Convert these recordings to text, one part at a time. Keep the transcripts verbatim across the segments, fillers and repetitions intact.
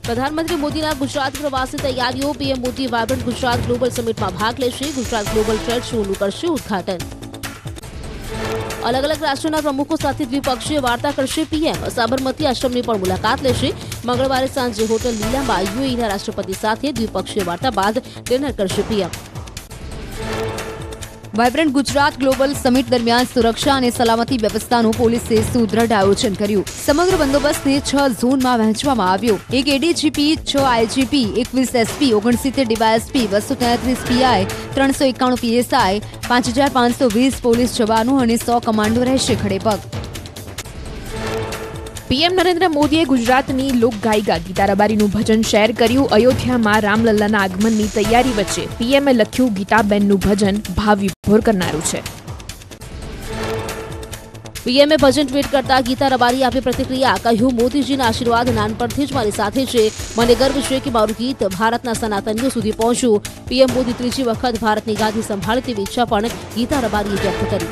પ્રધાનમંત્રી મોદીના ગુજરાત પ્રવાસની તૈયારીઓ. PM Modi vibrant Gujarat global સમિટમાં ભાગ લેશે. ગુજરાત ગ્લોબલ ટ્રેડ શોનું કરશે ઉદઘાટન. અલગ અલગ રાષ્ટ્રોના પ્રમુખો સાથે દ્વિપક્ષીય વાર્તા કરશે પીએમ. સાબરમતી આશ્રમની પણ મુલાકાત લેશે. મંગળવારે સાંજે હોટલ લીલામાં યુએઈના રાષ્ટ્રપતિ સાથે દ્વિપક્ષીય વાર્તા બાદ ડિનર કરશે PM. Vibrant Gujarat global summit દરમિયાન સુરક્ષા અને સલામતી વ્યવસ્થાનું પોલીસે સુદૃઢ આયોજન કર્યું. સમગ્ર બંદોબસ્તને છ ઝોનમાં વહેંચવામાં આવ્યો. એક એડીજીપી, છ આઈજીપી, એકવીસ એસપી, ઓગણસિત્તેર ડીવાયએસપી, બસો તેત્રીસ પીઆઈ, ત્રણસો એકાણું પીએસઆઈ, પાંચ હજાર પાંચસો વીસ પોલીસ જવાનો અને સો કમાન્ડો રહેશે ખડેપગ. પીએમ નરેન્દ્ર મોદીએ ગુજરાતની લોકગાયિકા ગીતા રબારીનું ભજન શેર કર્યું. અયોધ્યામાં રામલલ્લાના આગમનની તૈયારી વચ્ચે પીએમએ લખ્યું, ગીતાબેનનું ભજન ભાવ વિભોર કરનારું છે. પીએમએ ભજન ટ્વીટ કરતા ગીતા રબારી આપી પ્રતિક્રિયા. કહ્યું, મોદીજીના આશીર્વાદ નાનપણથી જ મારી સાથે છે. મને ગર્વ છે કે મારું ગીત ભારતના સનાતનીઓ સુધી પહોંચ્યું. પીએમ મોદી ત્રીજી વખત ભારતની ગાદી સંભાળે તેવી ઈચ્છા પણ ગીતા રબારીએ વ્યક્ત કરી.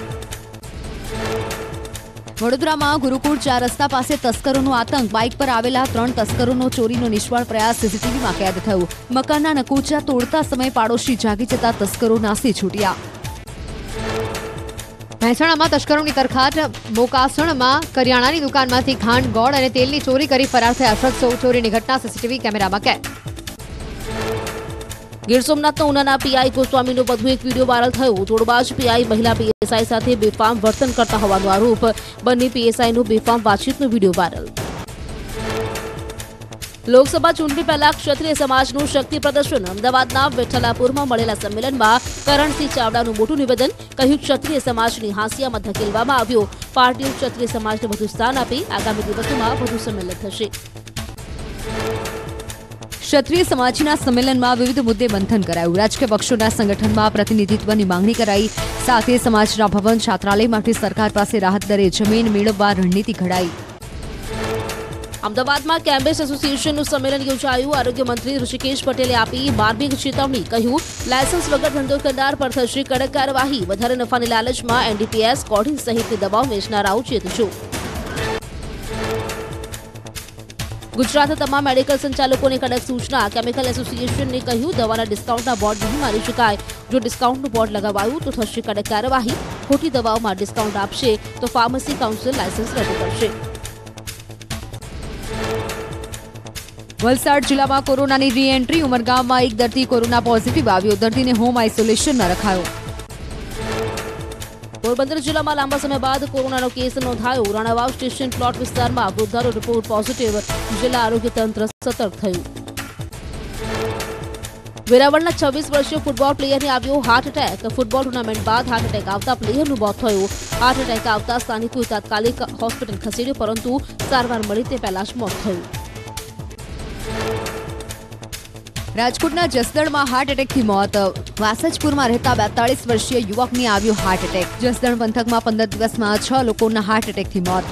વડોદરામાં ગુરુકુળ ચાર રસ્તા પાસે તસ્કરોનો આતંક. બાઇક પર આવેલા ત્રણ તસ્કરોનો ચોરીનો નિષ્ફળ પ્રયાસ સીસીટીવીમાં કેદ થયો. મકાનના નકુચા તોડતા સમયે પાડોશી જાગી જતા તસ્કરો નાસી છૂટ્યા. મહેસાણામાં તસ્કરોની તરખાટ. મોકાસણમાં કરિયાણાની દુકાનમાંથી ખાંડ, ગોળ અને તેલની ચોરી કરી ફરાર થયા શખ્સો. ચોરીની ઘટના સીસીટીવી કેમેરામાં કેદ. ગીર સોમનાથના ઉનાના પીઆઈ ગોસ્વામીનો વધુ એક વિડીયો વાયરલ થયો. તોડબાજ પીઆઈ મહિલા પીએસઆઈ સાથે બેફામ વર્તન કરતા હોવાનો આરોપ. બંને પીએસઆઈનો બેફામ વાતચીતનો વિડીયો વાયરલ. લોકસભા ચૂંટણી પહેલા ક્ષત્રિય સમાજનું શક્તિ પ્રદર્શન. અમદાવાદના વિઠ્ઠલાપુરમાં મળેલા સંમેલનમાં કરણસિંહ ચાવડાનું મોટું નિવેદન. કહ્યું, ક્ષત્રિય સમાજની હાંસિયામાં ધકેલવામાં આવ્યો. પાર્ટીએ ક્ષત્રિય સમાજને વધુ સ્થાન આપી આગામી દિવસોમાં વધુ સંમેલન થશે. ક્ષત્રિય સમાજના સંમેલનમાં વિવિધ મુદ્દે મંથન કરાયું. રાજકીય પક્ષોના સંગઠનમાં પ્રતિનિધિત્વની માંગણી કરાઈ. સાથે સમાજના ભવન છાત્રાલય માટે સરકાર પાસે રાહત દરે જમીન મેળવવા રણનીતિ ઘડાઈ. અમદાવાદમાં કેમ્બેજ એસોસિએશનનું સંમેલન યોજાયું. આરોગ્ય મંત્રી ઋષિકેશ પટેલે આપી માર્મિક ચેતવણી. કહ્યું, લાયસન્સ વગર ધંધો કરનાર પર થશે કડક કાર્યવાહી. વધારે નફાની લાલચમાં એનડીપીએસ, કોડિન સહિતની દવાઓ વેચનારાઓ ચેતજો. ગુજરાતના તમામ મેડિકલ સંચાલકોને કડક સૂચના. કેમિકલ એસોસિએશનને કહ્યું, દવાના ડિસ્કાઉન્ટના બોર્ડ નહીં મારી શકાય. જો ડિસ્કાઉન્ટનું બોર્ડ લગાવાયું તો થશે કડક કાર્યવાહી. ખોટી દવાઓમાં ડિસ્કાઉન્ટ આપશે તો ફાર્મસી કાઉન્સિલ લાયસન્સ રદ કરશે. વલસાડ જિલ્લામાં કોરોનાની રી એન્ટ્રી. ઉમરગામમાં એક દર્દી કોરોના પોઝિટિવ આવ્યો. દર્દીને હોમ આઇસોલેશનમાં રખાયો. પોરબંદર જિલ્લામાં લાંબા સમય બાદ કોરોનાનો કેસ નોંધાયો. રાણાવાવ સ્ટેશન પ્લોટ વિસ્તારમાં વૃદ્ધાનો રિપોર્ટ પોઝિટિવ. જિલ્લા આરોગ્ય તંત્ર સતર્ક થયું. વેરાવળના છવ્વીસ વર્ષીય ફૂટબોલ પ્લેયરને આવ્યો હાર્ટ એટેક. ફૂટબોલ ટુર્નામેન્ટ બાદ હાર્ટ એટેક આવતા પ્લેયરનું મોત થયું. હાર્ટ એટેક આવતા સ્થાનિકોએ તાત્કાલિક હોસ્પિટલ ખસેડ્યો, પરંતુ સારવાર મળી તે પહેલા જ મોત થયું. રાજકોટના જસદણમાં હાર્ટ એટેકથી મોત. વાસજપુરમાં રહેતા બેતાળીસ વર્ષીય યુવકને આવ્યો હાર્ટ એટેક. જસદણ પંથકમાં પંદર દિવસમાં છ લોકોના હાર્ટ એટેકથી મોત.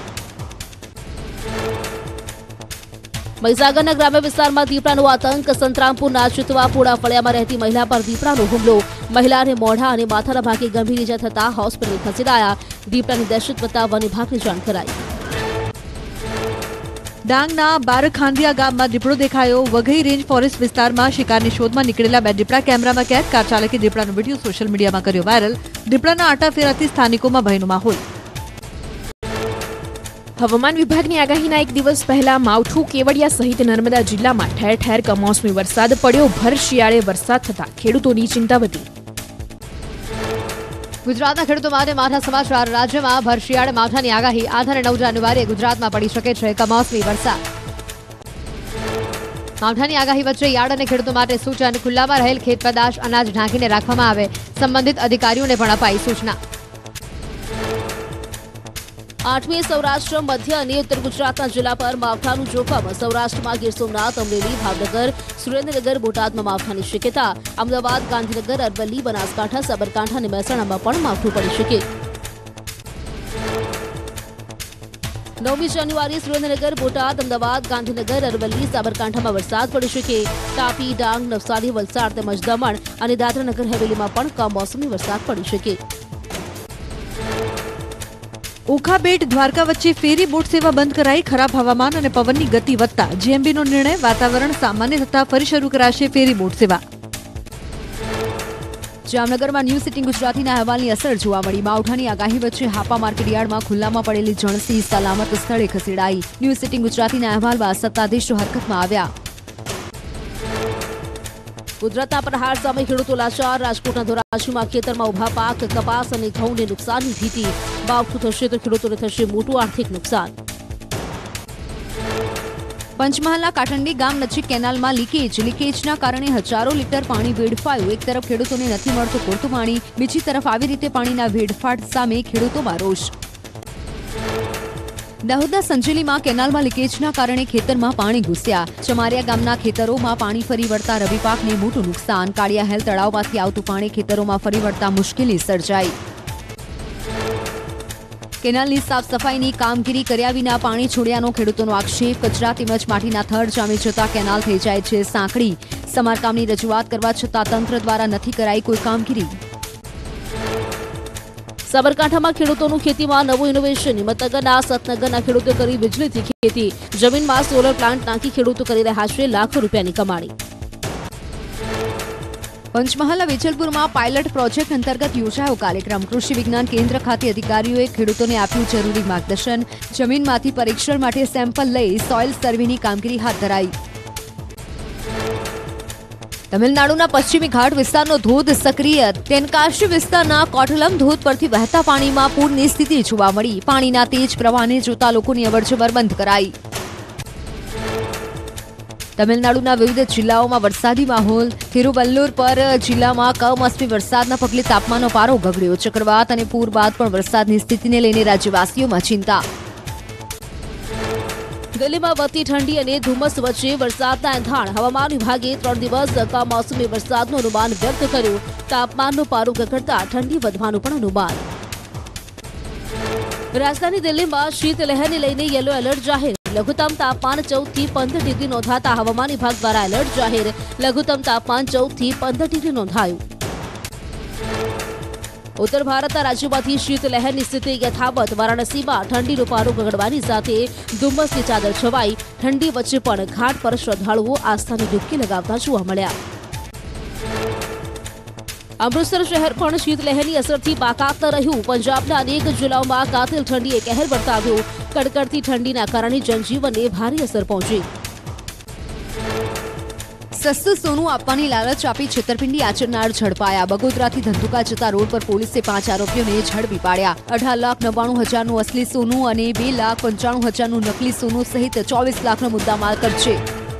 મહીસાગરના ગ્રામ્ય વિસ્તારમાં દીપડાનો આતંક. સંતરામપુરના ચિતવાપુરા ફળિયામાં રહેતી મહિલા પર દીપડાનો હુમલો. મહિલાને મોઢા અને માથાના ભાગે ગંભીર ઇજા થતા હોસ્પિટલ ખસેડાયા. દીપડાની દહેશત બતાવવા વન વિભાગને જાણ કરાઈ. ડાંગના બારખાંડિયા ગામમાં દીપડો દેખાયો. વઘઈ રેન્જ ફોરેસ્ટ વિસ્તારમાં શિકારની શોધમાં નીકળેલા બે દીપડા કેમેરામાં કેદ. કાર ચાલકે દીપડાનો વિડીયો સોશિયલ મીડિયામાં કર્યો વાયરલ. દીપડાના આટાફેરાથી સ્થાનિકોમાં ભયનો માહોલ. હવામાન વિભાગની આગાહીના એક દિવસ પહેલા માવઠું કેવડિયા સહિત નર્મદા જિલ્લામાં ઠેર ઠેર કમોસમી વરસાદ પડ્યો. ભર શિયાળે વરસાદ થતા ખેડૂતોની ચિંતા વધી. ગુજરાતના ખેડૂતો માટે માઠા સમાચાર. રાજ્યમાં ભર શિયાળે માવઠાની આગાહી. આઠ અને નવ જાન્યુઆરીએ ગુજરાતમાં પડી શકે છે કમોસમી વરસાદ. માવઠાની આગાહી વચ્ચે યાર્ડ અને ખેડૂતો માટે સૂચન. ખુલ્લામાં રહેલ ખેત પેદાશ અનાજ ઢાંકીને રાખવામાં આવે. સંબંધિત અધિકારીઓને પણ અપાઈ સૂચના. આઠમી સૌરાષ્ટ્ર, મધ્ય અને ઉત્તર ગુજરાતના જિલ્લા પર માવઠાનું જોખમ. સૌરાષ્ટ્રમાં ગીર સોમનાથ, અમરેલી, ભાવનગર, સુરેન્દ્રનગર, બોટાદમાં માવઠાની શક્યતા. અમદાવાદ, ગાંધીનગર, અરવલ્લી, બનાસકાંઠા, સાબરકાંઠા અને મહેસાણામાં પણ માવઠું પડી શકે. નવમી જાન્યુઆરીએ સુરેન્દ્રનગર, બોટાદ, અમદાવાદ, ગાંધીનગર, અરવલ્લી, સાબરકાંઠામાં વરસાદ પડી શકે. તાપી, ડાંગ, નવસારી, વલસાડ તેમજ દમણ અને દાદરાનગર હવેલીમાં પણ કમોસમી વરસાદ પડી શકે. ઓખાબેટ દ્વારકા વચ્ચે ફેરી બોટ સેવા બંધ કરાઈ. ખરાબ હવામાન અને પવનની ગતિ વધતા જીએમબીનો નિર્ણય. વાતાવરણ સામાન્ય થતા ફરી શરૂ કરાશે ફેરી બોટ સેવા. જામનગરમાં ન્યૂઝ સિટીંગ ગુજરાતીના અહેવાલની અસર જોવા મળી. માવઠાની આગાહી વચ્ચે હાપા માર્કેટયાર્ડમાં ખુલ્લામાં પડેલી જણસી સલામત સ્થળે ખસેડાઈ. ન્યૂઝ સિટીંગ ગુજરાતીના અહેવાલ બાદ સત્તાધીશો હરકતમાં આવ્યા. કુદરતના પ્રહાર સામે ખેડૂતો લાચાર. રાજકોટના ધોરાજીમાં ખેતરમાં ઉભા પાક કપાસ અને ઘઉંને નુકસાનની ભીતિ. માવઠું થશે તો ખેડૂતોને થશે મોટું આર્થિક નુકસાન. પંચમહાલના કાટંડી ગામ નજીક કેનાલમાં લીકેજ. લીકેજના કારણે હજારો લીટર પાણી વેડફાયું. એક તરફ ખેડૂતોને નથી મળતું પૂરતું પાણી, બીજી તરફ આવી રીતે પાણીના વેડફાટ સામે ખેડૂતોમાં રોષ. દાહોદના સંજેલીમાં કેનાલમાં લીકેજના કારણે ખેતરમાં પાણી ઘૂસ્યા. ચમારિયા ગામના ખેતરોમાં પાણી ફરી વળતા રવિ પાકને મોટું નુકસાન. કાળિયા હેલ તળાવમાંથી આવતું પાણી ખેતરોમાં ફરી વળતા મુશ્કેલી સર્જાઈ. કેનાલની સાફ સફાઈની કામગીરી કર્યા વિના પાણી છોડ્યાનો ખેડૂતોનો આક્ષેપ. કચરા તેમજ માટીના થડ જામી જતા કેનાલ થઈ જાય છે સાંકડી. સમારકામની રજૂઆત કરવા છતાં તંત્ર દ્વારા નથી કરાઈ કોઈ કામગીરી. સાબરકાંઠામાં ખેડૂતોનું ખેતીમાં નવું ઇનોવેશન. હિંમતનગરના સતનગરના ખેડૂતો કરી વીજળીથી ખેતી. જમીનમાં સોલર પ્લાન્ટ નાખી ખેડૂતો કરી રહ્યા છે લાખો રૂપિયાની કમાણી. પંચમહાલના વેજલપુરમાં પાયલટ પ્રોજેક્ટ અંતર્ગત યોજાયો કાર્યક્રમ. કૃષિ વિજ્ઞાન કેન્દ્ર ખાતે અધિકારીઓએ ખેડૂતોને આપ્યું જરૂરી માર્ગદર્શન. જમીનમાંથી પરીક્ષણ માટે સેમ્પલ લઈ સોઇલ સર્વેની કામગીરી હાથ ધરાઈ. તમિલનાડુના પશ્ચિમી ઘાટ વિસ્તારનો ધોધ સક્રિય. તેનકાશી વિસ્તારના કોટલમ ધોધ પરથી વહેતા પાણીમાં પૂરની સ્થિતિ જોવા મળી. પાણીના તેજ પ્રવાહને જોતા લોકોની અવરજવર બંધ કરાઈ. તમિલનાડુના વિવિધ જિલ્લાઓમાં વરસાદી માહોલ. તિરુવલ્લુર પર જિલ્લામાં કમોસમી વરસાદના પગલે તાપમાનનો પારો ગગડ્યો. ચક્રવાત અને પૂર બાદ પણ વરસાદની સ્થિતિને લઈને રાજ્યવાસીઓમાં ચિંતા. દિલ્હીમાં વધતી ઠંડી અને ધુમ્મસ વચ્ચે વરસાદના એંધાણ. હવામાન વિભાગે ત્રણ દિવસ કમોસમી વરસાદનું અનુમાન વ્યક્ત કર્યું. તાપમાનનો પારો ગગડતા ઠંડી વધવાનું પણ અનુમાન. રાજધાની દિલ્હીમાં શીતલહેરને લઈને યલો એલર્ટ જાહેર. લઘુત્તમ તાપમાન ચૌદ થી પંદર ડિગ્રી નોંધાતા હવામાન વિભાગ દ્વારા એલર્ટ જાહેર. લઘુત્તમ તાપમાન ચૌદ થી પંદર ડિગ્રી નોંધાયું. ઉત્તર ભારતના રાજ્યોમાંથી શીતલહેરની સ્થિતિ યથાવત. વારાણસીમાં ઠંડીનો પારો ગગડવાની સાથે ધુમ્મસની ચાદર છવાઈ. ઠંડી વચ્ચે પણ ઘાટ પર શ્રદ્ધાળુઓ આસ્થાની ડૂબકી લગાવતા જોવા મળ્યા. અમૃતસર શહેર પણ શીતલહેરની અસરથી બાકાત રહ્યું. પંજાબના અનેક જિલ્લાઓમાં કાતિલ ઠંડીએ કહેર વર્તાવ્યો. કડકડતી ઠંડીના કારણે જનજીવનને ભારે અસર પહોંચી. સસ્તું સોનું આપવાની લાલચ આપી છેતરપિંડી આચરનાર ઝડપાયા. બગોદરાથી ધંધુકા જતા રોડ પર પોલીસે પાંચ આરોપીઓને ઝડપી પાડ્યા. અઢાર લાખ નવ્વાણું હજારનું અસલી સોનું અને બે લાખ પંચાણું હજારનું નકલી સોનું સહિત ચોવીસ લાખનો મુદ્દામાલ કબજે.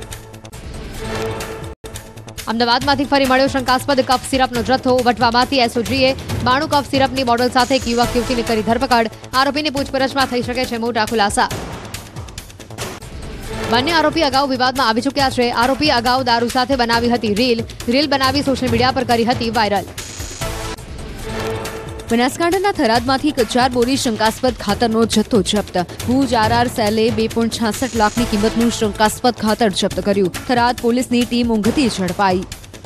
અમદાવાદમાંથી ફરી મળ્યો શંકાસ્પદ કફ સિરપનો જથ્થો. વટવામાંથી એસઓજીએ બાણું કફ સિરપની બોટલ સાથે એક યુવક યુવતીની કરી ધરપકડ. આરોપીની પૂછપરછમાં થઈ શકે છે મોટા ખુલાસા. બંને આરોપી અગાઉ વિવાદમાં આવી ચૂક્યા છે. આરોપી અગાઉ દારૂ સાથે બનાવી હતી રીલ. રીલ બનાવી સોશિયલ મીડિયા પર કરી હતી વાયરલ. બનાસકાંઠાના થરાદમાંથી એક હજાર બોરી શંકાસ્પદ ખાતરનો જથ્થો જપ્ત. ભુજ આરઆર સેલે બે પોઈન્ટ છાસઠ લાખની કિંમતનું શંકાસ્પદ ખાતર જપ્ત કર્યું. થરાદ પોલીસની ટીમ ઊંઘતી ઝડપાઈ.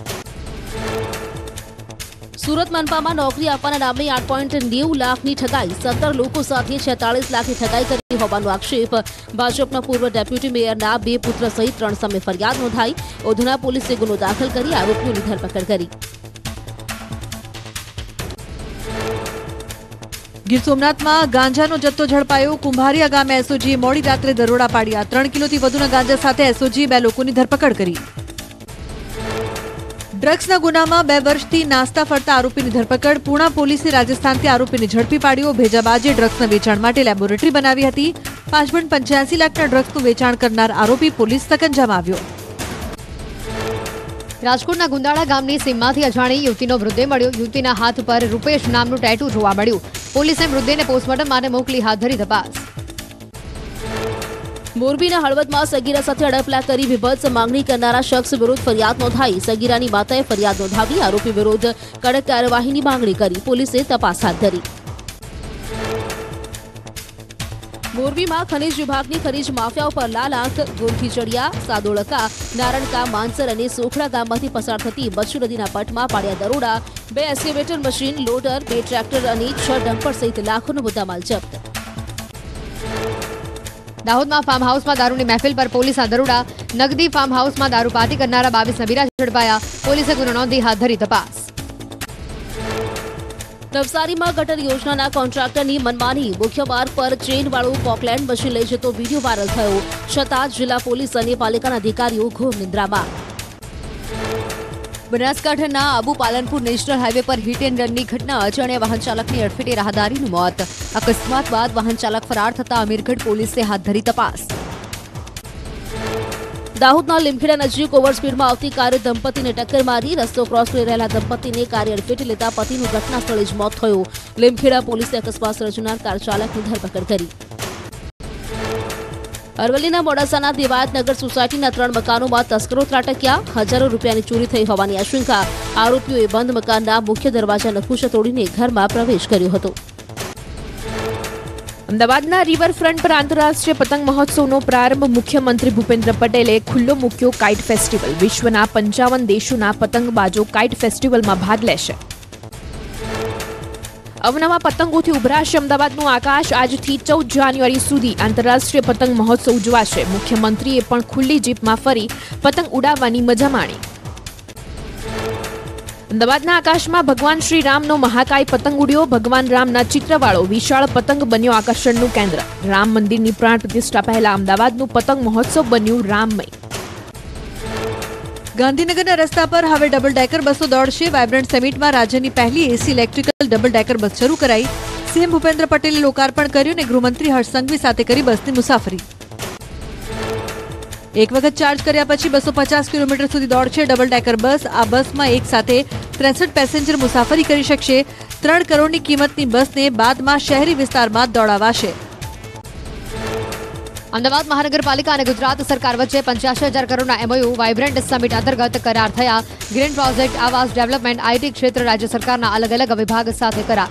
સુરત મનપામાં નોકરી આપવાના નામે આઠ પોઈન્ટ નેવું લાખની ઠગાઈ. સત્તર લોકો સાથે છેતાળીસ લાખની ઠગાઈ કરી હોવાનો આક્ષેપ. ભાજપના પૂર્વ ડેપ્યુટી મેયરના બે પુત્ર સહિત ત્રણ સામે ફરિયાદ નોંધાઈ. ઉધના પોલીસે ગુનો દાખલ કરી આરોપીઓની ધરપકડ કરી. ગીર સોમનાથમાં ગાંજાનો જથ્થો ઝડપાયો. કુંભારિયા ગામે એસઓજીએ મોડી રાત્રે દરોડા પાડ્યા. ત્રણ કિલોથી વધુના ગાંજા સાથે એસઓજીએ બે લોકોની ધરપકડ કરી. ડ્રગ્સના ગુનામાં બે વર્ષથી નાસ્તા ફરતા આરોપીની ધરપકડ. પૂણા પોલીસે રાજસ્થાનથી આરોપીને ઝડપી પાડ્યો. ભેજાબાજે ડ્રગ્સના વેચાણ માટે લેબોરેટરી બનાવી હતી. પાંચ પોઈન્ટ પંચ્યાસી લાખના ડ્રગ્સનું વેચાણ કરનાર આરોપી પોલીસ સકંજામાં આવ્યો. રાજકોટના ગુંદાળા ગામની સીમમાંથી અજાણી યુવતીનો મૃતદેહ મળ્યો. યુવતીના હાથ પર રૂપેશ નામનું ટેટુ જોવા મળ્યું. પોલીસે મૃતદેહને પોસ્ટમોર્ટમ માટે મોકલી હાથ ધરી તપાસ. મોરબીના હળવદમાં સગીરા સાથે અડપલા કરી વિભત્સ માંગણી કરનારા શખ્સ વિરુદ્ધ ફરિયાદ નોંધાઈ. સગીરાની માતાએ ફરિયાદ નોંધાવી આરોપી વિરુદ્ધ કડક કાર્યવાહીની માંગણી કરી. પોલીસે તપાસ હાથ ધરી. મોરબીમાં ખનીજ વિભાગની ખનીજ માફિયાઓ પર લાલ આંખ. ગોરખીચડિયા, સાદોળકા, નારણકા, માનસર અને સોખડા ગામમાંથી પસાર થતી બચ્ચુ નદીના પટમાં પાડ્યા દરોડા. બે એસ્કેવેટર મશીન, લોડર, બે ટ્રેક્ટર અને છ ડમ્પર સહિત લાખોનો મુદ્દામાલ જપ્ત. દાહોદમાં ફાર્મ હાઉસમાં દારૂની મહેફિલ પર પોલીસના દરોડા. નગદી ફાર્મ હાઉસમાં દારૂ પાર્ટી કરનારા બાવીસ નબીરા ઝડપાયા. પોલીસે ગુનો નોંધી હાથ ધરી તપાસ. નવસારીમાં ગટર યોજનાના કોન્ટ્રાક્ટરની મનમાની. મુખ્ય માર્ગ પર ટ્રેનવાળું પોકલેન્ડ મશીન લઈ જતો વિડીયો વાયરલ થયો. છતાં જિલ્લા પોલીસ અને પાલિકાના અધિકારીઓ ઘોર નિંદ્રામાં. બનાસકાંઠાના આબુ પાલનપુર નેશનલ હાઈવે પર હિટ એન્ડ રનની ઘટના. અજાણ્યા વાહન ચાલકની અડફેટે રાહદારીનું મોત. અકસ્માત બાદ વાહન ચાલક ફરાર થતા અમીરગઢ પોલીસે હાથ ધરી તપાસ. દાહોદના લીમખેડા નજીક ઓવરસ્પીડમાં આવતી કારે દંપતીને ટક્કર મારી. રસ્તો ક્રોસ કરી રહેલા દંપતીને કારે અડફેટે લેતા પતિનું ઘટના સ્થળે જ મોત થયું. લીમખેડા પોલીસે અકસ્માત સર્જનાર કાર ચાલકની ધરપકડ કરી. અરવલ્લીના મોડાસાના દેવાયતનગર સોસાયટીના ત્રણ મકાનોમાં તસ્કરો ત્રાટક્યા. હજારો રૂપિયાની ચોરી થઈ હોવાની આશંકા. આરોપીઓએ બંધ મકાનના મુખ્ય દરવાજા નખુશા તોડીને ઘરમાં પ્રવેશ કર્યો હતો. અમદાવાદના રિવરફ્રન્ટ પર આંતરરાષ્ટ્રીય પતંગ મહોત્સવનો પ્રારંભ. મુખ્યમંત્રી ભૂપેન્દ્ર પટેલે ખુલ્લો મૂક્યો કાઇટ ફેસ્ટિવલ. વિશ્વના પંચાવન દેશોના પતંગબાજો કાઇટ ફેસ્ટિવલમાં ભાગ લેશે. અવનવા પતંગોથી ઉભરાશે અમદાવાદનું આકાશ. આજથી ચૌદ જાન્યુઆરી સુધી આંતરરાષ્ટ્રીય પતંગ મહોત્સવ ઉજવાશે. મુખ્યમંત્રીએ પણ ખુલ્લી જીપમાં ફરી પતંગ ઉડાવવાની મજા માણી. અમદાવાદના આકાશમાં ભગવાન શ્રી રામનો મહાકાય પતંગ ઉડ્યો. ભગવાન રામના ચિત્રવાળો વિશાળ પતંગ બન્યો આકર્ષણનું કેન્દ્ર. રામ મંદિરની પ્રાણ પ્રતિષ્ઠા પહેલા અમદાવાદનું પતંગ મહોત્સવ બન્યું રામમય. ગાંધીનગરના રસ્તા પર હવે ડબલ ડેકર બસો દોડશે. વાઇબ્રન્ટ સમિટમાં રાજ્યની પહેલી AC electrical double decker bus શરૂ કરાઈ. સીએમ ભૂપેન્દ્ર પટેલે લોકાર્પણ કર્યું અને ગૃહમંત્રી હર્ષ સંઘવી સાથે કરી બસની મુસાફરી. એક વખત ચાર્જ કર્યા પછી બસો પચાસ કિલોમીટર સુધી દોડશે ડબલ ડેકર બસ. આ બસમાં એક સાથે ત્રેસઠ પેસેન્જર મુસાફરી કરી શકશે. ત્રણ કરોડની કિંમતની બસને બાદમાં શહેરી વિસ્તારમાં દોડાવાશે. અમદાવાદ મહાનગરપાલિકા અને ગુજરાત સરકાર વચ્ચે પંચ્યાસી હજાર કરોડના એમઓયુ વાઇબ્રન્ટ સમિટ અંતર્ગત કરાર થયા. ગ્રીન પ્રોજેક્ટ, આવાસ ડેવલપમેન્ટ, આઈટી ક્ષેત્ર રાજ્ય સરકારના અલગ અલગ વિભાગ સાથે કરાર.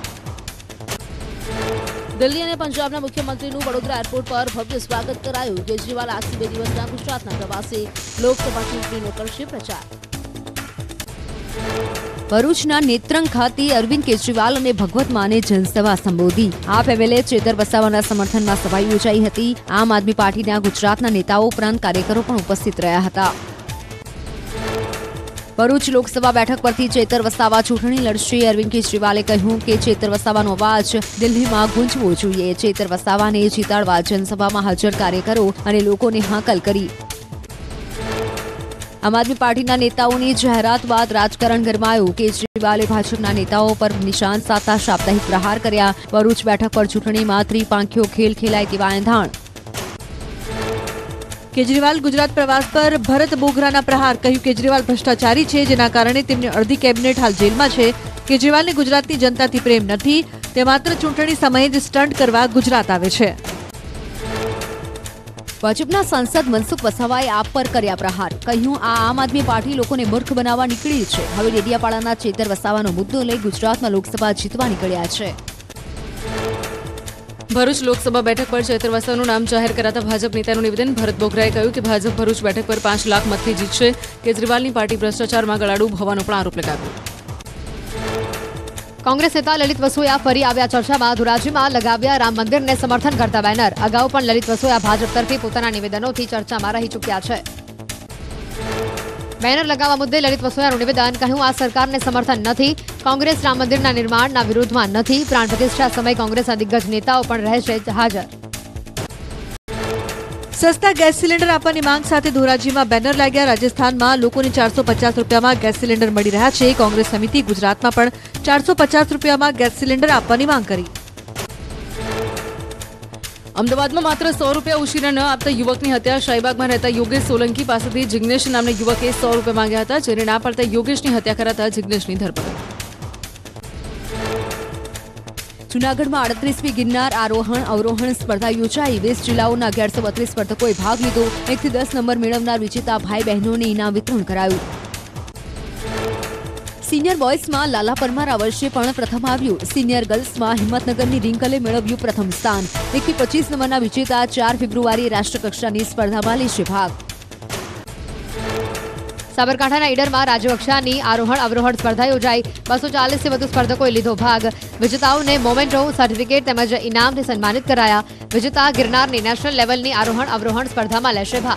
દિલ્હી અને પંજાબના મુખ્યમંત્રીનું વડોદરા એરપોર્ટ પર ભવ્ય સ્વાગત કરાયું. કેજરીવાલ આજથી બે દિવસના ગુજરાતના પ્રવાસે. લોકસભા ચૂંટણીનો કરશે પ્રચાર. ભરૂચના નેત્રંગ ખાતે અરવિંદ કેજરીવાલ અને ભગવત માને જનસભા સંબોધી. આ પહેલે ચેતર વસાવાના સમર્થનમાં સભા યોજાઈ હતી. આમ આદમી પાર્ટીના ગુજરાતના નેતાઓ ઉપરાંત કાર્યકરો પણ ઉપસ્થિત રહ્યા હતા. ભરૂચ લોકસભા બેઠક પરથી ચેતર વસાવા ચૂંટણી લડશે. અરવિંદ કેજરીવાલે કહ્યું કે ચેતર વસાવાનો અવાજ દિલ્હીમાં ગુંજવો જોઈએ. ચેતર વસાવાને જીતાડવા જનસભામાં હાજર કાર્યકરો અને લોકોને હાકલ કરી. આમ આદમી પાર્ટીના નેતાઓની જાહેરાત બાદ રાજકારણ ગરમાયું. કેજરીવાલે ભાજપના નેતાઓ પર નિશાન સાધતા સાપ્તાહિક પ્રહાર કર્યા. ભરૂચ બેઠક પર ચૂંટણીમાં ત્રિપાંખીયો ખેલ ખેલાય તેવા એંધાણ. કેજરીવાલ ગુજરાત પ્રવાસ પર ભરત બોગરાના પ્રહાર. કહ્યું કેજરીવાલ ભ્રષ્ટાચારી છે, જેના કારણે તેમની અડધી કેબિનેટ હાલ જેલમાં છે. કેજરીવાલને ગુજરાતની જનતાથી પ્રેમ નથી. તે માત્ર ચૂંટણી સમયે જ સ્ટન્ટ કરવા ગુજરાત આવે છે. ભાજપના સાંસદ મનસુખ વસાવાએ આપ પર કર્યા પ્રહાર. કહ્યું આ આમ આદમી પાર્ટી લોકોને મૂર્ખ બનાવવા નીકળી છે. હવે ડેડિયાપાડાના ચેતર વસાવાનો મુદ્દો લઈ ગુજરાતમાં લોકસભા જીતવા નીકળ્યા છે. ભરૂચ લોકસભા બેઠક પર ચેતર વસાવાનું નામ જાહેર કરાતા ભાજપ નેતાનું નિવેદન. ભરત બોગરાએ કહ્યું કે ભાજપ ભરૂચ બેઠક પર પાંચ લાખ મતથી જીતશે. કેજરીવાલની પાર્ટી ભ્રષ્ટાચારમાં ગળાડૂબ હોવાનો પણ આરોપ લગાવ્યો. કોંગ્રેસ નેતા લલિત વસોયા ફરી આવ્યા ચર્ચામાં. ધોરાજીમાં લગાવ્યા રામ મંદિરને સમર્થન કરતા બેનર. અગાઉ પણ લલિત વસોયા ભાજપ તરફી પોતાના નિવેદનોથી ચર્ચામાં રહી ચૂક્યા છે. બેનર લગાવવા મુદ્દે લલિત વસોયાનું નિવેદન. કહ્યું આ સરકારને સમર્થન નથી. કોંગ્રેસ રામ મંદિરના નિર્માણના વિરોધમાં નથી. પ્રાણ પ્રતિષ્ઠા સમયે કોંગ્રેસના દિગ્ગજ નેતાઓ પણ રહેશે હાજર. સસ્તા ગેસ સિલિન્ડર આપવાની માંગ સાથે ધોરાજીમાં બેનર લાગ્યા. રાજસ્થાનમાં લોકોને ચારસો પચાસ રૂપિયામાં ગેસ સિલિન્ડર મળી રહ્યા છે. કોંગ્રેસ સમિતિ ગુજરાતમાં પણ ચારસો પચાસ રૂપિયામાં ગેસ સિલિન્ડર આપવાની માંગ કરી. અમદાવાદમાં માત્ર સો રૂપિયા ઉછીના ન આપતા યુવકની હત્યા. શાહીબાગમાં રહેતા યોગેશ સોલંકી પાસેથી જિગ્નેશ નામના યુવકે સો રૂપિયા માંગ્યા હતા, જેને ના પાડતા યોગેશની હત્યા કરાતા જિગ્નેશની ધરપકડ. જૂનાગઢમાં અડત્રીસમી ગિરનાર આરોહણ અવરોહણ સ્પર્ધા યોજાઈ. વીસ જિલ્લાઓના અગિયારસો બત્રીસ સ્પર્ધકોએ ભાગ લીધો. એકથી દસ નંબર મેળવનાર વિજેતા ભાઈ બહેનોને ઇનામ વિતરણ કરાયું. સિનિયર બોયઝમાં લાલા પરમાર આ વર્ષે પણ પ્રથમ આવ્યું. સિનિયર ગર્લ્સમાં હિંમતનગરની રિંકલે મેળવ્યું પ્રથમ સ્થાન. એકથી પચીસ નંબરના વિજેતા ચાર ફેબ્રુઆરીએ રાષ્ટ્રકક્ષાની સ્પર્ધામાં લેશે ભાગ. સાબરકાંઠાના ઈડરમાં રાજ્યકક્ષાની આરોહણ અવરોહણ સ્પર્ધા યોજાઈ. બસો ચાલીસથી વધુ સ્પર્ધકોએ લીધો ભાગ. વિજેતાઓને મોમેન્ટો, સર્ટિફિકેટ તેમજ ઇનામથી સન્માનિત કરાયા. વિજેતા ગિરનારની નેશનલ લેવલની આરોહણ અવરોહણ સ્પર્ધામાં લેશે ભાગ.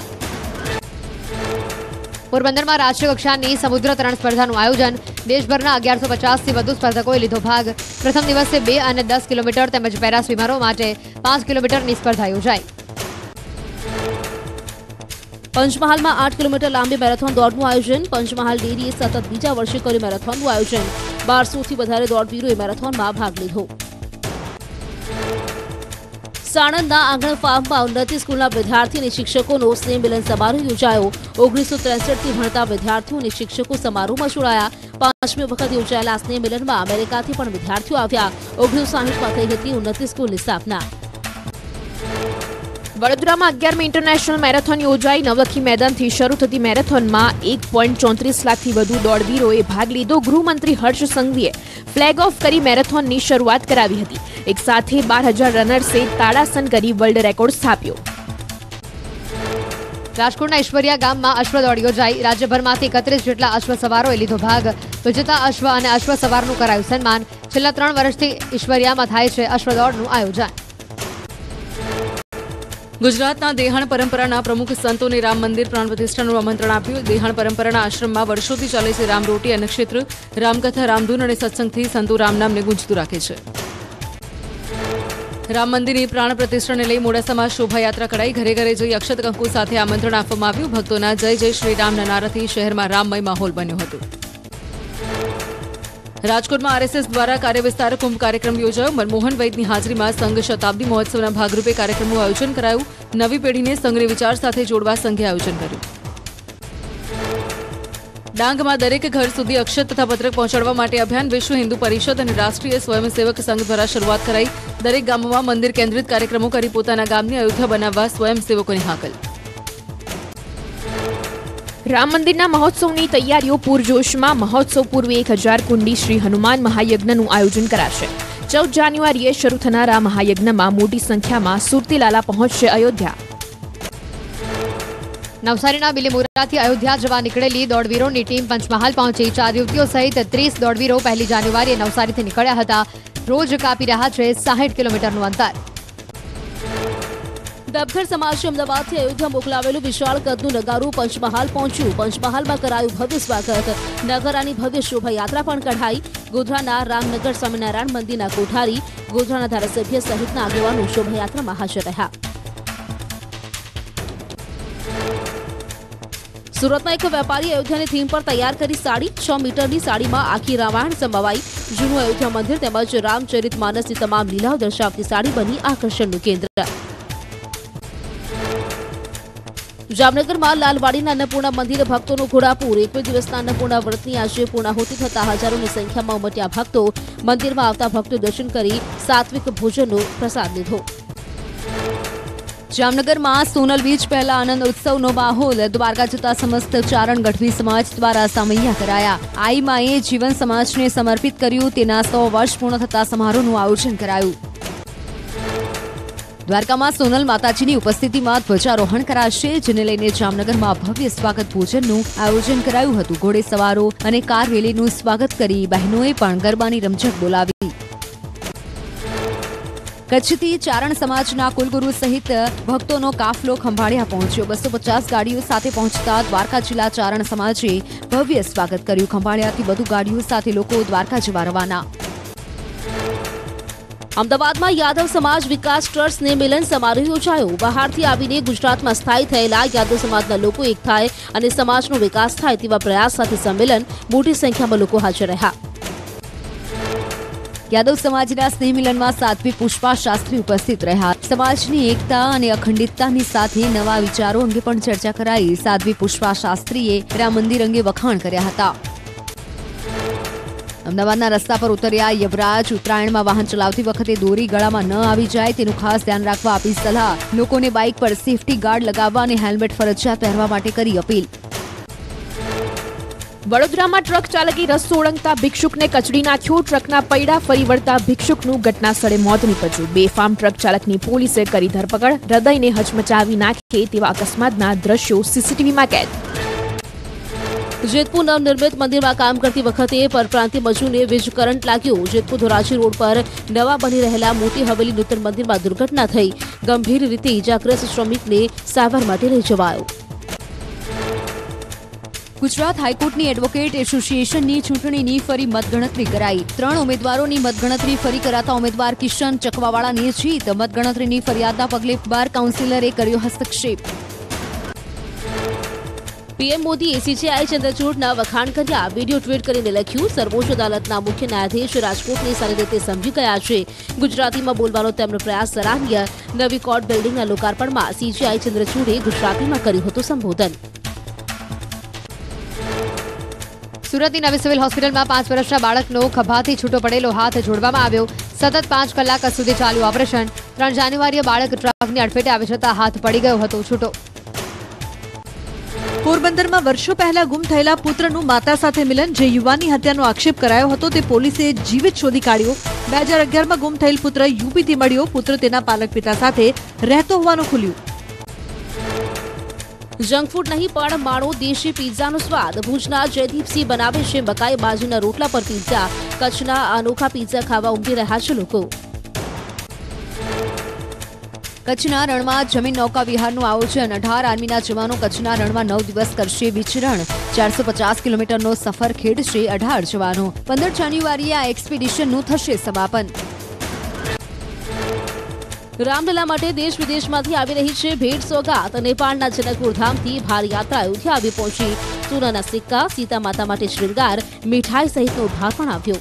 પોરબંદરમાં રાષ્ટ્રીય કક્ષાની સમુદ્ર તરણ સ્પર્ધાનું આયોજન. દેશભરના અગિયારસો પચાસથી વધુ સ્પર્ધકોએ લીધો ભાગ. પ્રથમ દિવસે બે અને દસ કિલોમીટર તેમજ પેરા સ્વિમરો માટે પાંચ કિલોમીટરની સ્પર્ધા યોજાઈ. પંચમહાલમાં આઠ કિલોમીટર લાંબી મેરેથોન દોડનું આયોજન. પંચમહાલ ડેરીએ સતત બીજા વર્ષે કર્યું મેરેથોનનું આયોજન. બારસોથી વધારે દોડવીરોએ મેરેથોનમાં ભાગ લીધો. સાણંદના આંગણ ફાર્મમાં ઉન્નતિ સ્કૂલના વિદ્યાર્થી અને શિક્ષકોનો સ્નેહ મિલન સમારોહ યોજાયો. ઓગણીસો ત્રેસઠથી ભણતા વિદ્યાર્થીઓ અને શિક્ષકો સમારોહમાં જોડાયા. પાંચમી વખત યોજાયેલા સ્નેહ મિલનમાં અમેરિકાથી પણ વિદ્યાર્થીઓ આવ્યા. ઓગણીસો સાહીઠમાં થઈ હતી ઉન્નતિ સ્કૂલની સ્થાપના. વડોદરામાં અગિયારમી ઇન્ટરનેશનલ મેરેથોન યોજાઈ. નવલખી મેદાનથી શરૂ થતી મેરેથોનમાં એક પોઈન્ટ ચોત્રીસ લાખથી વધુ દોડવીરોએ ભાગ લીધો. ગૃહમંત્રી હર્ષ સંઘવીએ ફ્લેગ ઓફ કરી મેરેથોનની શરૂઆત કરાવી હતી. એક સાથે બાર હજાર રનર્સે તાળાસન કરી વર્લ્ડ રેકોર્ડ સ્થાપ્યો. રાજકોટના ઈશ્વરિયા ગામમાં અશ્વ દોડ યોજાઈ. રાજ્યભરમાંથી એકત્રીસ જેટલા અશ્વ સવારોએ લીધો ભાગ. વિજેતા અશ્વ અને અશ્વ સવારનું કરાયું સન્માન. છેલ્લા ત્રણ વર્ષથી ઈશ્વરિયામાં થાય છે અશ્વ દોડનું આયોજન. ગુજરાતના દેહાણ પરંપરાના પ્રમુખ સંતોને રામ મંદિર પ્રાણ પ્રતિષ્ઠાનું આમંત્રણ આપ્યું. દેહાણ પરંપરાના આશ્રમમાં વર્ષોથી ચાલે છે રામરોટી, અન્નક્ષેત્ર, રામકથા, રામધૂન અને સત્સંગથી સંતો રામ નામને ગુંજતું રાખે છે. રામ મંદિરની પ્રાણ પ્રતિષ્ઠાને લઈ મોડાસામાં શોભાયાત્રા કરાઈ. ઘરે ઘરે જઈ અક્ષત કંકુ સાથે આમંત્રણ આપવામાં આવ્યું. ભક્તોના જય જય શ્રી રામના નારાથી શહેરમાં રામમય માહોલ બન્યો હતો. રાજકોટમાં આરએસએસ દ્વારા કાર્યવિસ્તાર કુંભ કાર્યક્રમ યોજાયો. મનમોહન વૈદની હાજરીમાં સંઘ શતાબ્દી મહોત્સવના ભાગરૂપે કાર્યક્રમનું આયોજન કરાયું. નવી પેઢીને સંઘની વિચાર સાથે જોડવા સંઘે આયોજન કર્યું. ડાંગમાં દરેક ઘર સુધી અક્ષત તથા પત્રક પહોંચાડવા માટે અભિયાન. વિશ્વ હિન્દુ પરિષદ અને રાષ્ટ્રીય સ્વયંસેવક સંઘ દ્વારા શરૂઆત કરાઈ. દરેક ગામોમાં મંદિર કેન્દ્રિત કાર્યક્રમો કરી પોતાના ગામની અયોધ્યા બનાવવા સ્વયંસેવકોની હાકલ. રામ મંદિરના મહોત્સવની તૈયારીઓ પૂરજોશમાં. મહોત્સવ પૂર્વે એક હજાર કુંડી શ્રી હનુમાન મહાયજ્ઞનું આયોજન કરાશે. ચૌદ જાન્યુઆરીએ શરૂ થનારા મહાયજ્ઞમાં મોટી સંખ્યામાં સુરતીલાલા પહોંચશે અયોધ્યા. નવસારીના બિલીમોરાથી અયોધ્યા જવા નીકળેલી દોડવીરોની ટીમ પંચમહાલ પહોંચી. ચાર યુવતીઓ સહિત ત્રીસ દોડવીરો પહેલી જાન્યુઆરીએ નવસારીથી નીકળ્યા હતા. રોજ કાપી રહ્યા છે સાહીઠ કિલોમીટરનું અંતર. ડબઘર સમાજે અમદાવાદથી અયોધ્યા મોકલાવેલું વિશાળ કદનું નગારું પંચમહાલ પહોંચ્યું. પંચમહાલમાં કરાયું ભવ્ય સ્વાગત. નગારાની ભવ્ય શોભાયાત્રા પણ કઢાઈ. ગોધરાના રામનગર સ્વામિનારાયણ મંદિરના કોઠારી, ગોધરાના ધારાસભ્ય સહિતના આગેવાનો શોભાયાત્રામાં હાજર રહ્યા. સુરતના એક વેપારી અયોધ્યાની થીમ પર તૈયાર કરી સાડી. છ મીટરની સાડીમાં આખી રામાયણ સમાવાઈ. જૂનું અયોધ્યા મંદિર તેમજ રામચરિત માનસની તમામ લીલાઓ દર્શાવતી સાડી બની આકર્ષણનું કેન્દ્ર. જામનગરમાં લાલવાડીના અન્નપૂર્ણા મંદિર ભક્તોનું ઘોડાપૂર. એકવીસ દિવસના અન્નપૂર્ણા વ્રતની આજે પૂર્ણાહુતિ થતા હજારોની સંખ્યામાં ઉમટ્યા ભક્તો. મંદિરમાં આવતા ભક્તો દર્શન કરી સાત્વિક ભોજનનો પ્રસાદ લીધો. જામનગરમાં સોનલ બીચ પહેલા આનંદ ઉત્સવનો માહોલ. દ્વારકા જતા સમસ્ત ચારણ ગઢવી સમાજ દ્વારા સામૈયા કરાયા. આઈ માએ જીવન સમાજને સમર્પિત કર્યું. તેના સો વર્ષ પૂર્ણ થતા સમારોહનું આયોજન કરાયું. દ્વારકામાં સોનલ માતાજીની ઉપસ્થિતિમાં ધ્વજારોહણ કરાશે, જેને લઈને જામનગરમાં ભવ્ય સ્વાગત ભોજનનું આયોજન કરાયું હતું. ઘોડેસવારો અને કાર રેલીનું સ્વાગત કરી બહેનોએ પણ ગરબાની રમઝટ બોલાવી. કચ્છથી ચારણ સમાજના કુલગુરુ સહિત ભક્તોનો કાફલો ખંભાળિયા પહોંચ્યો. બસો પચાસ ગાડીઓ સાથે પહોંચતા દ્વારકા જિલ્લા ચારણ સમાજે ભવ્ય સ્વાગત કર્યું. ખંભાળિયાથી વધુ ગાડીઓ સાથે લોકો દ્વારકા જવા રવાના. અમદાવાદમાં યાદવ સમાજ વિકાસ ટ્રસ્ટ સ્નેહ મિલન સમારોહ યોજાયો. બહારથી આવીને ગુજરાતમાં સ્થાયી થયેલા યાદવ સમાજના લોકો એક થાય અને સમાજનો વિકાસ થાય તેવા પ્રયાસ સાથે સંમેલન. મોટી સંખ્યામાં લોકો હાજર રહ્યા. યાદવ સમાજના સ્નેહ મિલનમાં સાધ્વી પુષ્પા શાસ્ત્રી ઉપસ્થિત રહ્યા. સમાજની એકતા અને અખંડિતતાની સાથે નવા વિચારો અંગે પણ ચર્ચા કરાઈ. સાધ્વી પુષ્પા શાસ્ત્રીએ રામ મંદિર અંગે વખાણ કર્યા હતા. અમદાવાદના રસ્તા પર ઉતર્યા યુવરાજ. ઉત્તરાયણમાં વાહન ચલાવતી વખતે દોરી ગળામાં ન આવી જાય તેનું ખાસ ધ્યાન રાખવા આપી સલાહ. લોકોને બાઇક પર સેફટી ગાર્ડ લગાવવા અને હેલ્મેટ ફરજિયાત પહેરવા માટે કરી અપીલ. વડોદરામાં ટ્રક ચાલકે રસ્તો ઓળંગતા ભિક્ષુકને કચડી નાખ્યો. ટ્રકના પૈડા ફરી વળતા ભિક્ષુકનું ઘટના સ્થળે મોત નીપજ્યું. બેફામ ટ્રક ચાલકની પોલીસે કરી ધરપકડ. હૃદયને હચમચાવી નાખે તેવા અકસ્માતના દ્રશ્યો સીસીટીવીમાં કેદ. જેતપુર નવનિર્મિત મંદિરમાં કામ કરતી વખતે પરપ્રાંતીય મજૂરને વીજ કરંટ લાગ્યો. જેતપુર ધોરાજી રોડ પર નવા બની રહેલા મોટી હવેલી નૂતન મંદિરમાં દુર્ઘટના થઈ. ગંભીર રીતે ઇજાગ્રસ્ત શ્રમિકને સારવાર માટે લઈ જવાયો. ગુજરાત હાઈકોર્ટની એડવોકેટ એસોસિએશનની ચૂંટણીની ફરી મતગણતરી કરાઈ. ત્રણ ઉમેદવારોની મતગણતરી ફરી કરાતા ઉમેદવાર કિશન ચકવાવાળાની જીત. મતગણતરીની ફરિયાદના પગલે બાર કાઉન્સિલરે કર્યો હસ્તક્ષેપ. પીએમ મોદીએ સીજેઆઈ ચંદ્રચૂડના વખાણ કર્યા. વિડીયો ટ્વીટ કરીને લખ્યું, સર્વોચ્ચ અદાલતના મુખ્ય ન્યાયાધીશ રાજકોટને સારી રીતે સમજી ગયા છે. ગુજરાતીમાં બોલવાનો તેમનો પ્રયાસ સરાહનીય. નવી કોર્ટ બિલ્ડિંગના લોકાર્પણમાં સીજેઆઈ ચંદ્રચૂડે ગુજરાતીમાં કર્યું હતું સંબોધન. સુરતની નવી સિવિલ હોસ્પિટલમાં પાંચ વર્ષના બાળકનો ખભાથી છૂટો પડેલો હાથ જોડવામાં આવ્યો. સતત પાંચ કલાક સુધી ચાલ્યું ઓપરેશન. ત્રણ જાન્યુઆરીએ બાળક ટ્રકની અડફેટે આવી જતા હાથ પડી ગયો હતો છૂટો. પોરબંદરમાં વર્ષો પહેલા ગુમ થયેલા પુત્રનું માતા સાથે મિલન. જે યુવાનની હત્યાનો આક્ષેપ કરાયો હતો તે પોલીસે જીવિત શોધી કાઢ્યો. બે હજાર અગિયારમાં ગુમ થયેલ પુત્ર યુપીથી મળ્યો. પુત્ર તેના પાલક પિતા સાથે રહેતો હોવાનું ખુલ્યું. જંક ફૂડ નહીં પણ માણો દેશી પિઝાનો સ્વાદ. ભુજના જયદીપસિંહ બનાવે છે મકાઈ બાજરીના રોટલા પર પિઝા. કચ્છના અનોખા પિઝા ખાવા ઉમટી રહ્યા છે લોકો. કચ્છના રણમાં જમીન નૌકા વિહારનું આયોજન. અઢાર આર્મીના જવાનો કચ્છના રણમાં નવ દિવસ કરશે વિચરણ. ચારસો પચાસ કિલોમીટરનો સફર ખેડશે અઢાર જવાનો. પંદર જાન્યુઆરીએ આ એક્સપિડિશનનું થશે સમાપન. રામલલા માટે દેશ વિદેશમાંથી આવી રહી છે ભેટ સોગાત. નેપાળના જનકપુર ધામથી ભારે યાત્રા અયોધ્યા આવી પહોંચી. સોનાના સિક્કા, સીતા માતા માટે શ્રૃંગાર, મીઠાઈ સહિતનો ભાર પણ આવ્યો.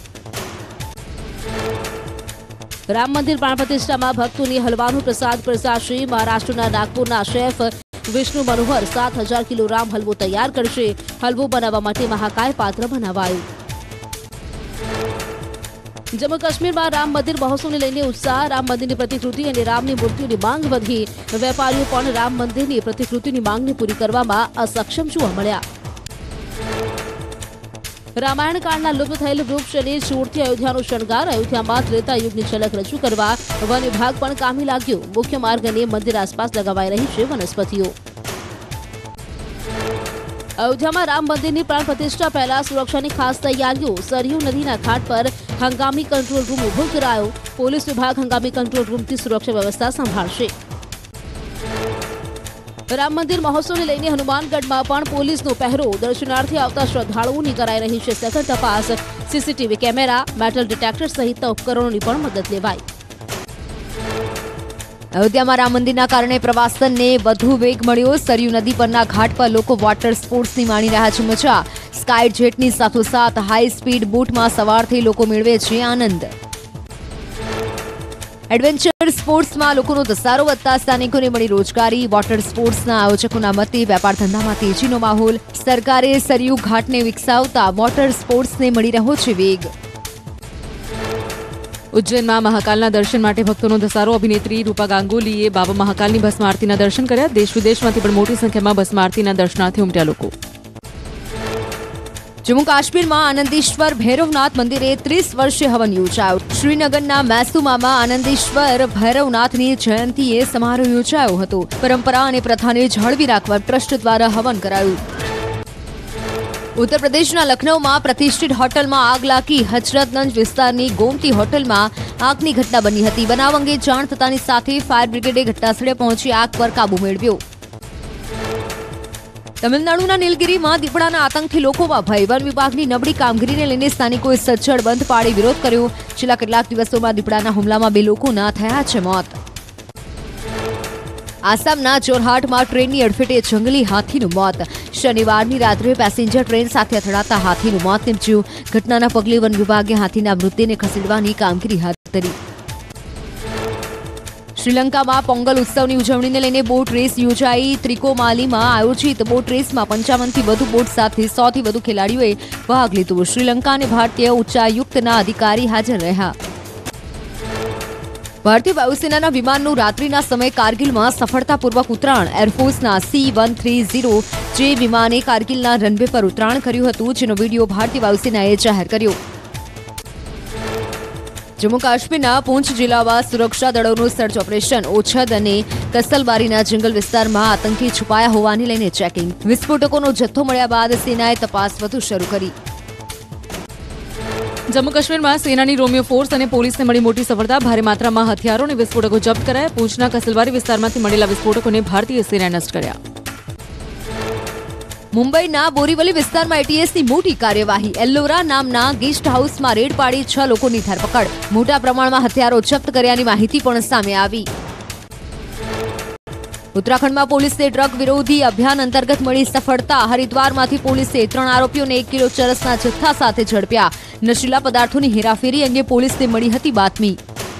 રામ મંદિર પ્રાણ પ્રતિષ્ઠામાં ભક્તોને હલવાનો પ્રસાદ પીરસાશે. મહારાષ્ટ્રના નાગપુરના શેફ વિષ્ણુ મનોહર સાત હજાર કિલો રામ હલવો તૈયાર કરશે. હલવો બનાવવા માટે મહાકાય પાત્ર બનાવાયું. જમ્મુ કાશ્મીરમાં રામ મંદિર મહોત્સવને લઈને ઉત્સાહ. રામ મંદિરની પ્રતિકૃતિ અને રામની મૂર્તિઓની માંગ વધી. વેપારીઓ પણ રામ મંદિરની પ્રતિકૃતિની માંગને પૂરી કરવામાં અસક્ષમ જોવા મળ્યા. રામાયણ કાળના લુપ્ત થયેલ વૃક્ષ અને છોડથી અયોધ્યાનો શણગાર. અયોધ્યામાં ત્રેતા યુગની ઝલક રજૂ કરવા વન વિભાગ પણ કામે લાગ્યો. મુખ્ય માર્ગ અને મંદિર આસપાસ લગાવાઈ રહી છે વનસ્પતિઓ. અયોધ્યામાં રામ મંદિરની પ્રાણ પ્રતિષ્ઠા પહેલા સુરક્ષાની ખાસ તૈયારીઓ. સરયુ નદીના ઘાટ પર હંગામી કંટ્રોલ રૂમ ઉભો કરાયો. પોલીસ વિભાગ હંગામી કંટ્રોલ રૂમથી સુરક્ષા વ્યવસ્થા સંભાળશે. રામ મંદિર મહોત્સવને લઈને હનુમાનગઢમાં પણ પોલીસનો પહેરો. દર્શનાર્થે આવતા શ્રદ્ધાળુઓની કરાઈ રહી છે સઘન તપાસ. સીસીટીવી કેમેરા, મેટલ ડિટેક્ટર સહિતના ઉપકરણોની પણ મદદ લેવાઈ. અયોધ્યામાં રામ મંદિરના કારણે પ્રવાસનને વધુ વેગ મળ્યો. સરયુ નદી પરના ઘાટ પર લોકો વોટર સ્પોર્ટ્સની માણી રહ્યા છે મજા. સ્કાય જેટની સાથોસાથ હાઈ સ્પીડ બોટમાં સવાર થઈ લોકો મેળવે છે આનંદ. એડવેન્ચર સ્પોર્ટ્સમાં લોકોનો ધસારો વધતા સ્થાનિકોને મળી રોજગારી. વોટર સ્પોર્ટ્સના આયોજકોના મતે વેપાર ધંધામાં તેજીનો માહોલ. સરકારે સરયુ ઘાટને વિકસાવતા વોટર સ્પોર્ટ્સને મળી રહ્યો છે વેગ. ઉજ્જૈનમાં મહાકાલના દર્શન માટે ભક્તોનો ધસારો. અભિનેત્રી રૂપા ગાંગુલીએ બાબા મહાકાલની ભસ્મ આરતીના દર્શન કર્યા. દેશ વિદેશમાંથી પણ મોટી સંખ્યામાં ભસ્મ આરતીના દર્શનાર્થે ઉમટ્યા લોકો. જમ્મુ કાશ્મીરમાં આનંદેશ્વર ભૈરવનાથ મંદિરે ત્રીસ વર્ષે હવન યોજાયો. શ્રીનગરના મૈસુમામાં આનંદેશ્વર ભૈરવનાથની જયંતીએ સમારોહ યોજાયો હતો. પરંપરા અને પ્રથાને જાળવી રાખવા ટ્રસ્ટ દ્વારા હવન કરાયું. ઉત્તર પ્રદેશના લખનૌમાં પ્રતિષ્ઠિત હોટલમાં આગ લાગી. હજરતગંજ વિસ્તારની ગોમતી હોટલમાં આગની ઘટના બની હતી. બનાવ અંગે જાણ થતાની સાથે ફાયર બ્રિગેડે ઘટનાસ્થળે પહોંચી આગ પર કાબુ મેળવ્યો. તમિલનાડુના નીલગિરીમાં દીપડાના આતંકથી લોકોમાં ભય. વન વિભાગની નબળી કામગીરીને લઈને સ્થાનિકોએ સજ્જડ બંધ પાડી વિરોધ કર્યો. છેલ્લા કેટલાક દિવસોમાં દીપડાના હુમલામાં બે લોકોના થયા છે મોત. આસામના જોરહાટમાં ટ્રેનની અડફેટે જંગલી હાથીનું મોત. શનિવારની રાત્રે પેસેન્જર ટ્રેન સાથે અથડાતા હાથીનું મોત નીપજ્યું. ઘટનાના પગલે વન વિભાગે હાથીના મૃતદેહને ખસેડવાની કામગીરી હાથ ધરી. શ્રીલંકામાં પોંગલ ઉત્સવની ઉજવણીને લઈને બોટ રેસ યોજાઈ. ત્રિકોમાલીમાં આયોજિત બોટ રેસમાં પંચાવનથી વધુ બોટ સાથે સોથી વધુ ખેલાડીઓએ ભાગ લીધો. શ્રીલંકા અને ભારતીય ઉચ્ચાયુક્તના અધિકારી હાજર રહ્યા. ભારતીય વાયુસેનાના વિમાનનું રાત્રિના સમયે કારગિલમાં સફળતાપૂર્વક ઉતરાણ. એરફોર્સના સી વન થ્રી ઝીરો જે વિમાને કારગિલના રનવે પર ઉતરાણ કર્યું હતું, જેનો વિડીયો ભારતીય વાયુસેનાએ જાહેર કર્યો. જમ્મુ કાશ્મીરના પૂંછ જિલ્લામાં સુરક્ષા દળોનું સર્ચ ઓપરેશન ઓછદ અને કસલબારીના જંગલ વિસ્તારમાં આતંકી છુપાયા હોવાને લઈને ચેકિંગ. વિસ્ફોટકોનો જથ્થો મળ્યા બાદ સેનાએ તપાસ વધુ શરૂ કરી. જમ્મુ કાશ્મીરમાં સેનાની રોમિયો ફોર્સ અને પોલીસને મળી મોટી સફળતા. ભારે માત્રામાં હથિયારો અને વિસ્ફોટકો જપ્ત કરાયા. પૂંછના કસલબારી વિસ્તારમાંથી મળેલા વિસ્ફોટકોને ભારતીય સેનાએ નષ્ટ કર્યા. મુંબઈના બોરીવલી વિસ્તારમાં એટીએસની મોટી કાર્યવાહી. એલ્લોરા નામના ગેસ્ટ હાઉસમાં રેડ પાડી છ લોકોની ધરપકડ. મોટા પ્રમાણમાં હથિયારો જપ્ત કર્યાની માહિતી પણ સામે આવી. ઉત્તરાખંડમાં પોલીસને ડ્રગ વિરોધી અભિયાન અંતર્ગત મળી સફળતા. હરિદ્વારમાંથી પોલીસે ત્રણ આરોપીઓને એક કિલો ચરસના જથ્થા સાથે ઝડપ્યા. નશીલા પદાર્થોની હેરાફેરી અંગે પોલીસને મળી હતી બાતમી.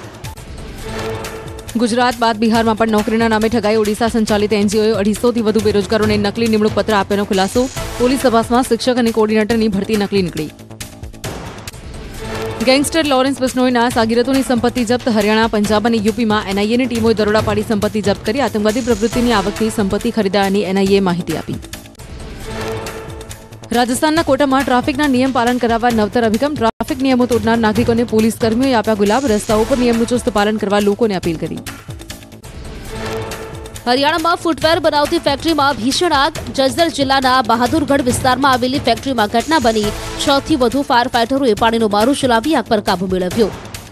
ગુજરાત બાદ બિહારમાં પણ નોકરીના નામે ઠગાઈ. ઓડિશા સંચાલિત એનજીઓએ અઢીસોથી વધુ બેરોજગારોને નકલી નિમણૂક પત્ર આપ્યાનો ખુલાસો. પોલીસ તપાસમાં શિક્ષક અને કોર્ડિનેટરની ભરતી નકલી નીકળી. ગેંગસ્ટર લોરેન્સ બિશ્નોઈના સાગીરતોની સંપત્તિ જપ્ત. હરિયાણા, પંજાબ અને યુપીમાં એનઆઈએની ટીમોએ દરોડા પાડી સંપત્તિ જપ્ત કરી. આતંકવાદી પ્રવૃત્તિની આવકથી સંપત્તિ ખરીદાયાની એનઆઈએ માહિતી આપી. રાજસ્થાનના કોટામાં ટ્રાફિકના નિયમ પાલન કરાવવા નવતર અભિગમ. ટ્રાફિક નિયમો તોડનાર નાગરિકોને પોલીસ કર્મીઓએ આપ્યા ગુલાબ. રસ્તાઓ પર નિયમનું ચુસ્ત પાલન કરવા લોકોને અપીલ કરી. હરિયાણામાં ફૂટવેર બનાવતી ફેક્ટરીમાં ભીષણ આગ. જસદણ જિલ્લાના બહાદુરગઢ વિસ્તારમાં આવેલી ફેક્ટરીમાં ઘટના બની. છ થી વધુ ફાયર ફાઈટરોએ પાણીનો મારો ચલાવી આગ પર કાબુ મેળવ્યો.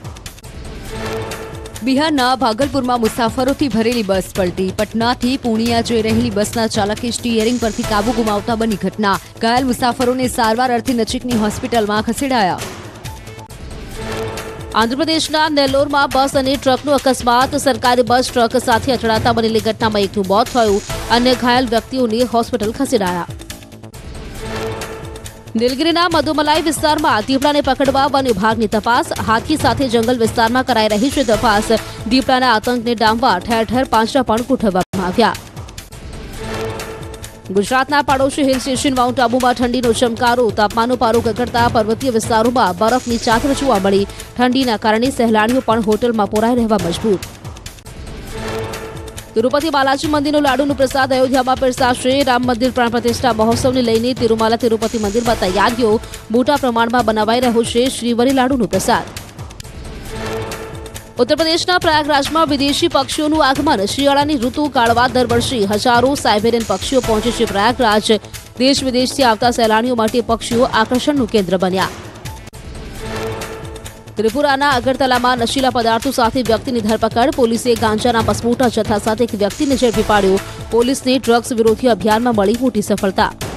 બિહારના ભાગલપુરમાં મુસાફરોથી ભરેલી બસ પલટી. પટનાથી પૂર્ણિયા જઈ રહેલી બસના ચાલકે સ્ટીયરિંગ પરથી કાબુ ગુમાવતા બની ઘટના. ઘાયલ મુસાફરોને સારવાર અર્થે નજીકની હોસ્પિટલમાં ખસેડાયા. આંધ્રપ્રદેશના નેલ્લોરમાં બસ અને ટ્રકનો અકસ્માત. સરકારી બસ ટ્રક સાથે અથડાતા બનેલી ઘટનામાં એકનું મોત થયું. અન્ય ઘાયલ વ્યક્તિઓને હોસ્પિટલ ખસેડાયા. નીલગિરીના મધુમલાઈ વિસ્તારમાં દીપડાને પકડવા વન વિભાગની તપાસ. હાથી સાથે જંગલ વિસ્તારમાં કરાઈ રહી છે તપાસ. દીપડાના આતંકને ડામવા ઠેર ઠેર પાંજરા પણ ગોઠવવામાં આવ્યા. ગુજરાતના પાડોશી હિલ સ્ટેશન માઉન્ટ આબુમાં ઠંડીનો ચમકારો. તાપમાનનો પારો ગગડતા પર્વતીય વિસ્તારોમાં બરફની ચાદર જોવા મળી. ઠંડીના કારણે સહેલાણીઓ પણ હોટલમાં પોરાઈ રહેવા મજબૂર. તિરુપતિ બાલાજી મંદિરનો લાડુનો પ્રસાદ અયોધ્યામાં પીરસાશે. રામ મંદિર પ્રાણ પ્રતિષ્ઠા મહોત્સવને લઈને તિરુમાલા તિરુપતિ મંદિરમાં તૈયારીઓ. મોટા પ્રમાણમાં બનાવાઈ રહ્યો છે શ્રીવરી લાડુનો પ્રસાદ. ઉત્તર પ્રદેશના પ્રયાગરાજમાં વિદેશી પક્ષીઓનું આગમન. શિયાળાની ઋતુ ગાળવા દર વર્ષે હજારો સાઇબેરિયન પક્ષીઓ પહોંચે છે પ્રયાગરાજ. દેશ વિદેશથી આવતા સહેલાણીઓ માટે પક્ષીઓ આકર્ષણનું કેન્દ્ર બન્યા. ત્રિપુરાના અગરતલામાં નશીલા પદાર્થો સાથે વ્યક્તિની ધરપકડ. પોલીસે ગાંજાના મસમોટા જથ્થા સાથે એક વ્યક્તિને ઝડપી પાડ્યો. પોલીસને ડ્રગ્સ વિરોધી અભિયાનમાં મળી મોટી સફળતા.